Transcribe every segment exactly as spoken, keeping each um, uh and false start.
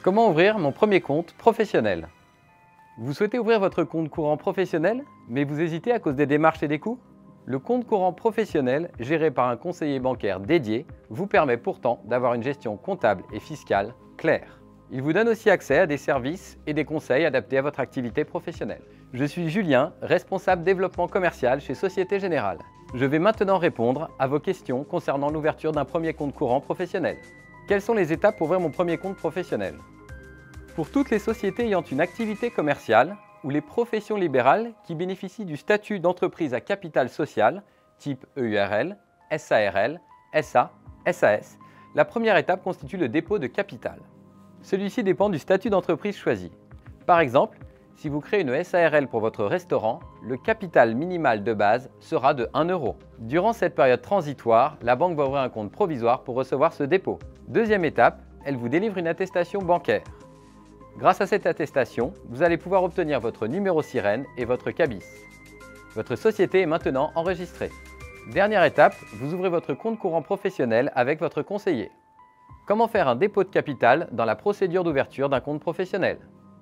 Comment ouvrir mon premier compte professionnel? Vous souhaitez ouvrir votre compte courant professionnel, mais vous hésitez à cause des démarches et des coûts? Le compte courant professionnel, géré par un conseiller bancaire dédié, vous permet pourtant d'avoir une gestion comptable et fiscale claire. Il vous donne aussi accès à des services et des conseils adaptés à votre activité professionnelle. Je suis Julien, responsable développement commercial chez Société Générale. Je vais maintenant répondre à vos questions concernant l'ouverture d'un premier compte courant professionnel. Quelles sont les étapes pour ouvrir mon premier compte professionnel? Pour toutes les sociétés ayant une activité commerciale ou les professions libérales qui bénéficient du statut d'entreprise à capital social, type E U R L, S A R L, S A, S A S, la première étape constitue le dépôt de capital. Celui-ci dépend du statut d'entreprise choisi. Par exemple, si vous créez une S A R L pour votre restaurant, le capital minimal de base sera de un euro. Durant cette période transitoire, la banque va ouvrir un compte provisoire pour recevoir ce dépôt. Deuxième étape, elle vous délivre une attestation bancaire. Grâce à cette attestation, vous allez pouvoir obtenir votre numéro sirène et votre cabis. Votre société est maintenant enregistrée. Dernière étape, vous ouvrez votre compte courant professionnel avec votre conseiller. Comment faire un dépôt de capital dans la procédure d'ouverture d'un compte professionnel?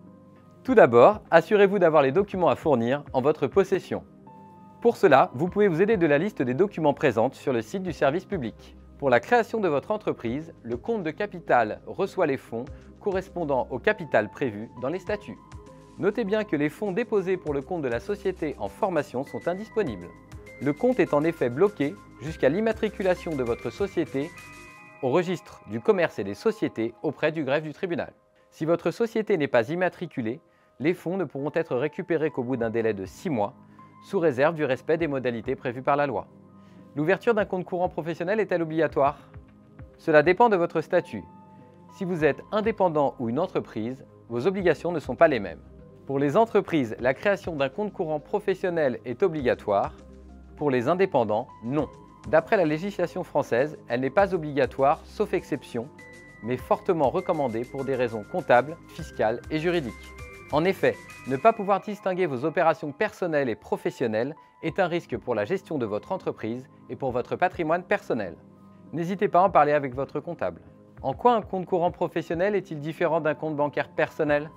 Tout d'abord, assurez-vous d'avoir les documents à fournir en votre possession. Pour cela, vous pouvez vous aider de la liste des documents présente sur le site du service public. Pour la création de votre entreprise, le compte de capital reçoit les fonds correspondant au capital prévu dans les statuts. Notez bien que les fonds déposés pour le compte de la société en formation sont indisponibles. Le compte est en effet bloqué jusqu'à l'immatriculation de votre société au registre du commerce et des sociétés auprès du greffe du tribunal. Si votre société n'est pas immatriculée, les fonds ne pourront être récupérés qu'au bout d'un délai de six mois, sous réserve du respect des modalités prévues par la loi. L'ouverture d'un compte courant professionnel est-elle obligatoire? Cela dépend de votre statut. Si vous êtes indépendant ou une entreprise, vos obligations ne sont pas les mêmes. Pour les entreprises, la création d'un compte courant professionnel est obligatoire. Pour les indépendants, non. D'après la législation française, elle n'est pas obligatoire, sauf exception, mais fortement recommandée pour des raisons comptables, fiscales et juridiques. En effet, ne pas pouvoir distinguer vos opérations personnelles et professionnelles est un risque pour la gestion de votre entreprise et pour votre patrimoine personnel. N'hésitez pas à en parler avec votre comptable. En quoi un compte courant professionnel est-il différent d'un compte bancaire personnel?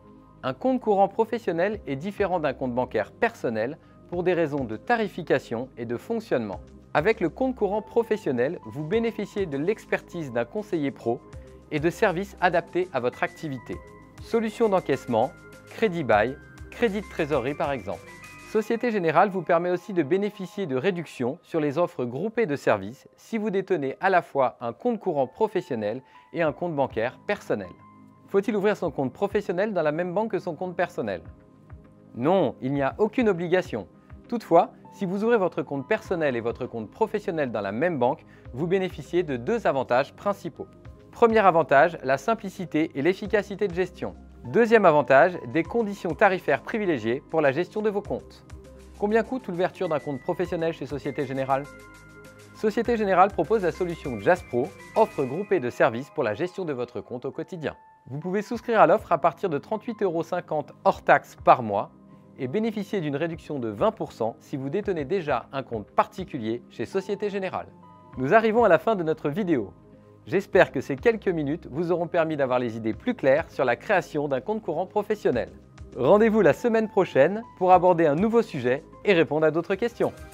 Un compte courant professionnel est différent d'un compte bancaire personnel pour des raisons de tarification et de fonctionnement. Avec le compte courant professionnel, vous bénéficiez de l'expertise d'un conseiller pro et de services adaptés à votre activité. Solutions d'encaissement, crédit bail, crédit de trésorerie par exemple. Société Générale vous permet aussi de bénéficier de réductions sur les offres groupées de services si vous détenez à la fois un compte courant professionnel et un compte bancaire personnel. Faut-il ouvrir son compte professionnel dans la même banque que son compte personnel? Non, il n'y a aucune obligation. Toutefois, si vous ouvrez votre compte personnel et votre compte professionnel dans la même banque, vous bénéficiez de deux avantages principaux. Premier avantage, la simplicité et l'efficacité de gestion. Deuxième avantage, des conditions tarifaires privilégiées pour la gestion de vos comptes. Combien coûte l'ouverture d'un compte professionnel chez Société Générale? Société Générale propose la solution JazzPro, offre groupée de services pour la gestion de votre compte au quotidien. Vous pouvez souscrire à l'offre à partir de trente-huit euros cinquante hors taxes par mois et bénéficier d'une réduction de vingt pour cent si vous détenez déjà un compte particulier chez Société Générale. Nous arrivons à la fin de notre vidéo. J'espère que ces quelques minutes vous auront permis d'avoir les idées plus claires sur la création d'un compte courant professionnel. Rendez-vous la semaine prochaine pour aborder un nouveau sujet et répondre à d'autres questions.